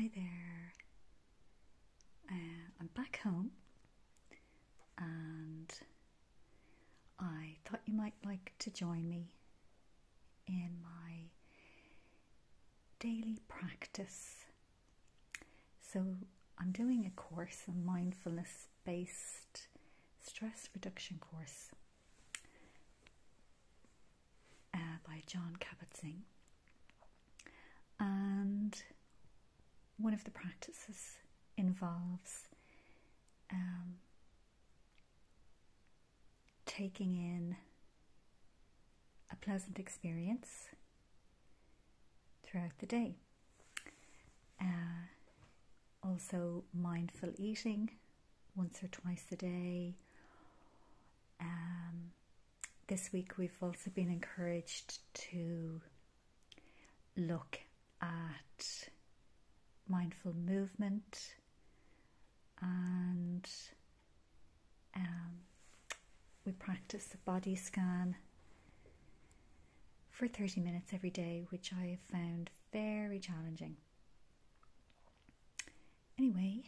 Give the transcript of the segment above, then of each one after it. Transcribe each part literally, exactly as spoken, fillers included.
Hi there. Uh, I'm back home and I thought you might like to join me in my daily practice. So I'm doing a course, a mindfulness based stress reduction course uh, by John Kabat-Zinn. And one of the practices involves um, taking in a pleasant experience throughout the day. Uh, also mindful eating once or twice a day. Um, this week we've also been encouraged to look at mindful movement and um, we practice a body scan for thirty minutes every day, which I have found very challenging. Anyway,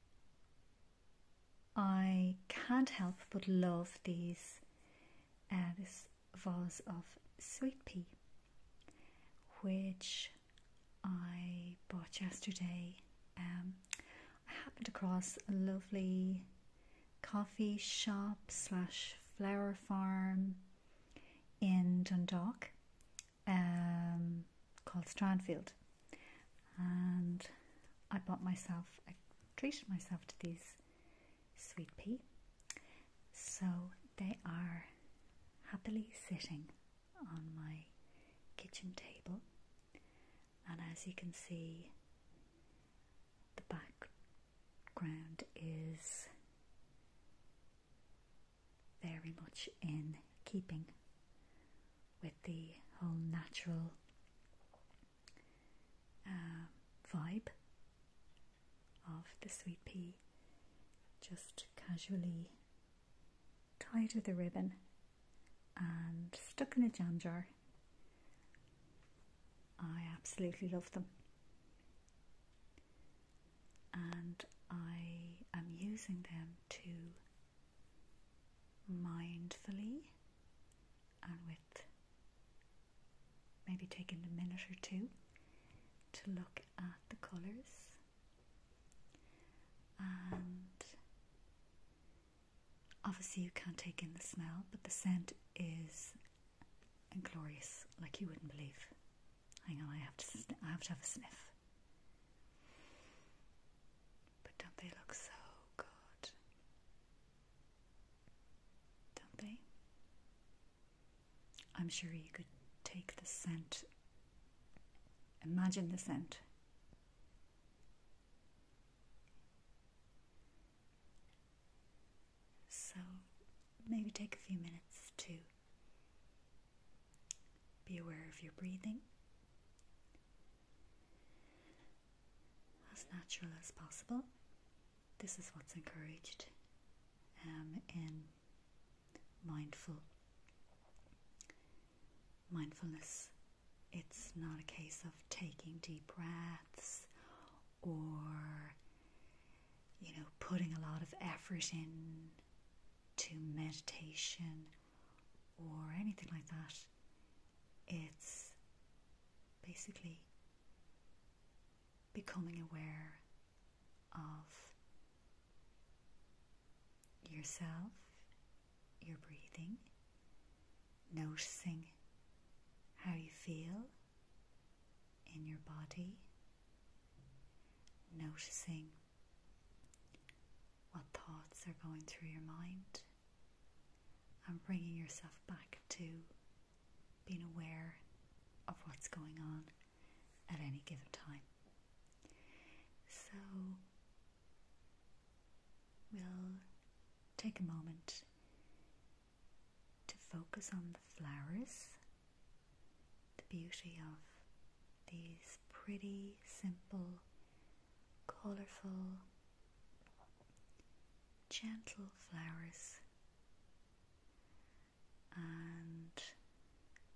I can't help but love these uh, this vase of Sweetpea, which I bought yesterday. Um, I happened across a lovely coffee shop slash flower farm in Dundalk um, called Strandfield, and I bought myself, I treated myself to these Sweetpea. So they are happily sitting on my kitchen table. And as you can see, the background is very much in keeping with the whole natural uh, vibe of the Sweetpea, just casually tied with a ribbon and stuck in a jam jar. I absolutely love them, and I am using them to mindfully and with maybe taking a minute or two to look at the colours, and obviously you can't take in the smell, but the scent is glorious, like you wouldn't believe. Hang on, I have to sn- I have to have a sniff. But don't they look so good? Don't they? I'm sure you could take the scent. Imagine the scent. So maybe take a few minutes to be aware of your breathing, as natural as possible. This is what's encouraged um, in mindful mindfulness. It's not a case of taking deep breaths or, you know, putting a lot of effort in to meditation or anything like that. It's basically becoming aware of yourself, your breathing, noticing how you feel in your body, noticing what thoughts are going through your mind, and bringing yourself back to being aware of what's going on at any given time. So we'll take a moment to focus on the flowers, the beauty of these pretty, simple, colourful, gentle flowers, and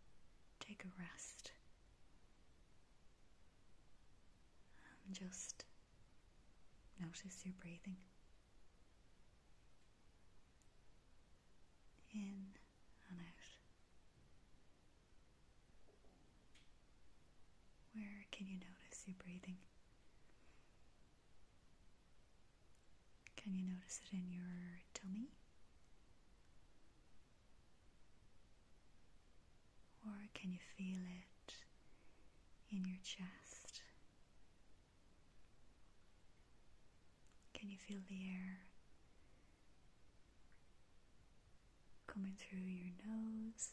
take a rest and just Notice your breathing. In and out. Where can you notice your breathing? Can you notice it in your tummy? Or can you feel it in your chest? Can you feel the air coming through your nose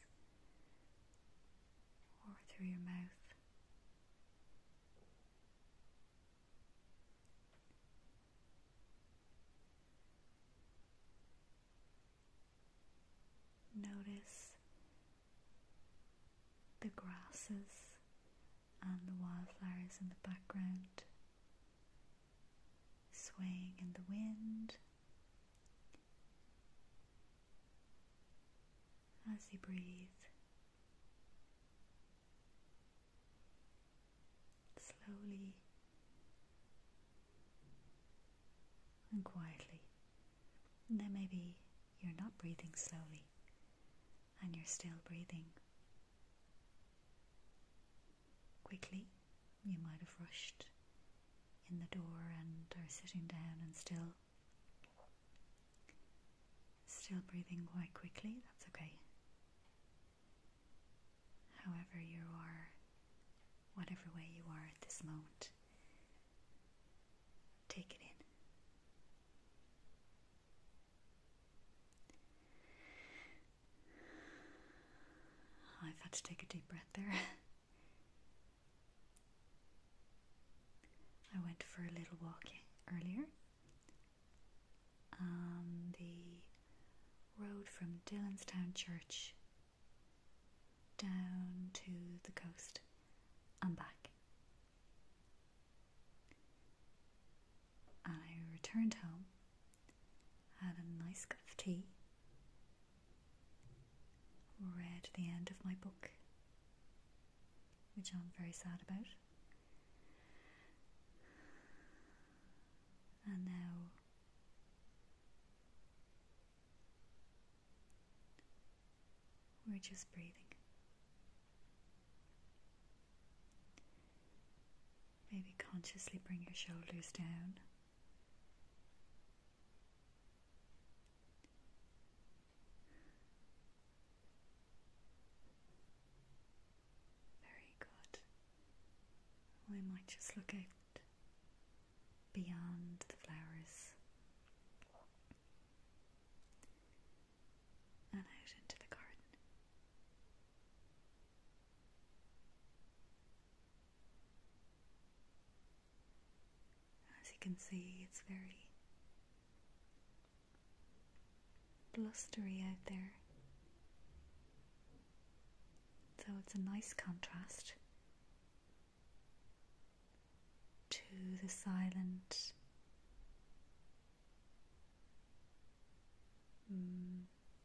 or through your mouth? Notice the grasses and the wildflowers in the background swaying in the wind as you breathe slowly and quietly. And then maybe you're not breathing slowly and you're still breathing quickly. You might have rushed in the door and are sitting down and still still breathing quite quickly. That's okay. However you are, whatever way you are at this moment, take it in. I've had to take a deep breath there. I went for a little walk earlier on the road from Dillonstown Church down to the coast and back. And I returned home, had a nice cup of tea, read the end of my book, which I'm very sad about. And now we're just breathing. Maybe consciously bring your shoulders down. Very good. We might just look out beyond the flowers and out into the garden. As you can see, it's very blustery out there, so it's a nice contrast to the silent mm,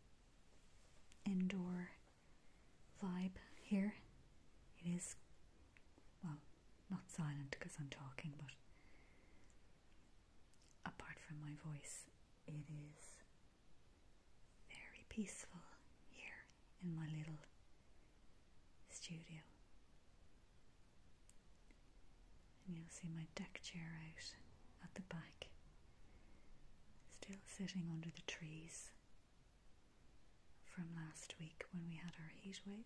indoor vibe here. It is, well, not silent because I'm talking, but apart from my voice, it is very peaceful here in my little studio. And you'll see my deck chair out at the back, still sitting under the trees from last week when we had our heat wave.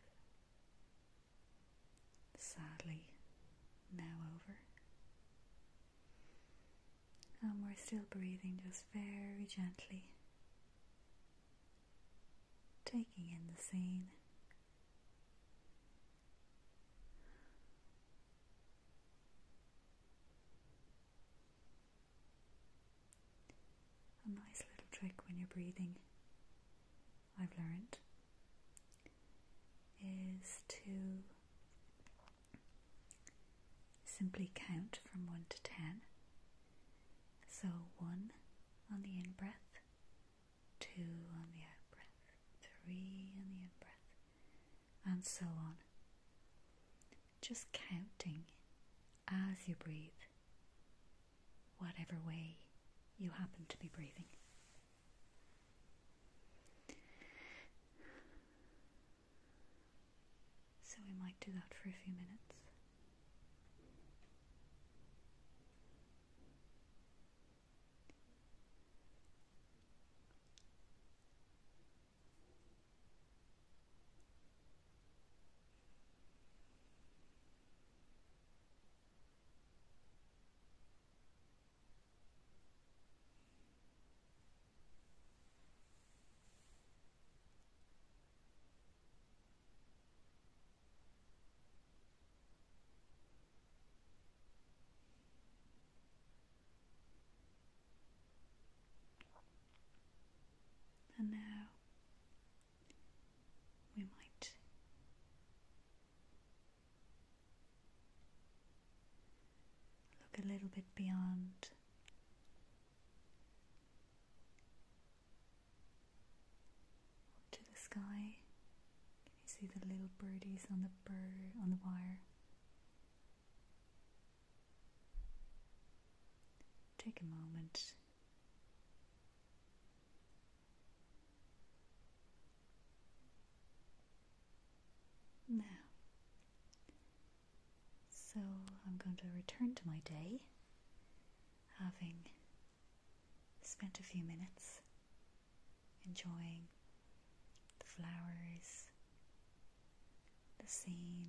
Sadly, now over. And we're still breathing just very gently, taking in the scene. A nice little trick when you're breathing, I've learned, is to simply count from one to ten. So one on the in-breath, two on the out-breath, three on the in-breath, and so on. Just counting as you breathe, whatever way you happen to be breathing. So we might do that for a few minutes. And now we might look a little bit beyond to the sky. Can you see the little birdies on the bird on the wire? Take a moment. Now, so I'm going to return to my day, having spent a few minutes enjoying the flowers, the scene,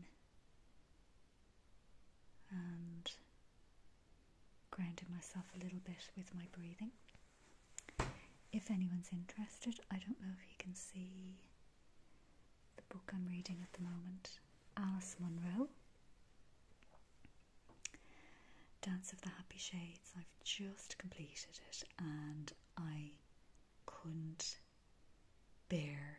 and grounding myself a little bit with my breathing. If anyone's interested, I don't know if you can see the book I'm reading at the moment, Alice Munro, Dance of the Happy Shades. I've just completed it and I couldn't bear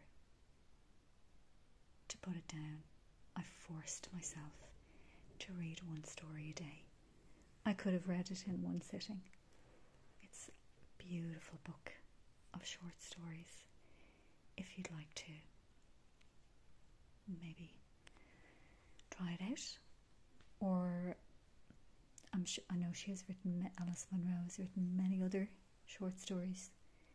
to put it down. I forced myself to read one story a day. I could have read it in one sitting. It's a beautiful book of short stories. If you'd like to maybe try it out, or I'm sure, I know she has written, Alice Munro has written many other short stories.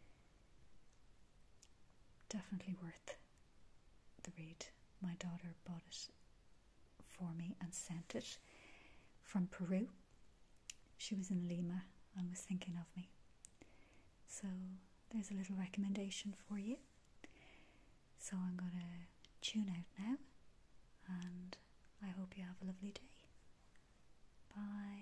Definitely worth the read. My daughter bought it for me and sent it from Peru. She was in Lima and was thinking of me. So there's a little recommendation for you. So I'm going to tune out now, and I hope you have a lovely day. Bye.